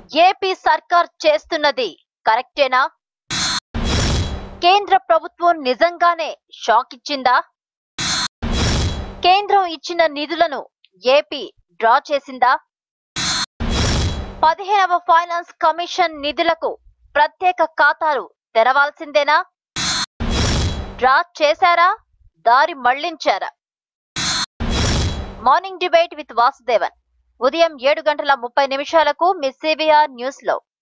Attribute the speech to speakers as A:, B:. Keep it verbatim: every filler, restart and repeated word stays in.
A: AP సర్కార్ చేస్తున్నది కరెక్టేనా? కేంద్ర ప్రభుత్వం నిజంగానే షాక్ ఇచ్చిందా? కేంద్రం ఇచ్చిన నిధులను ఏపీ డ్రా చేసిందా? పదిహేనవ ఫైనాన్స్ కమిషన్ నిధులకు ప్రత్యేక ఖాతాలు తెరవాల్సిందేనా? డ్రా చేశారా? దారి మళ్లించారా? మార్నింగ్ డిబేట్ విత్ వాసుదేవన్ ఉదయం ఏడు గంటల ముప్పై నిమిషాలకు మీ సిబిఆర్ న్యూస్ లో.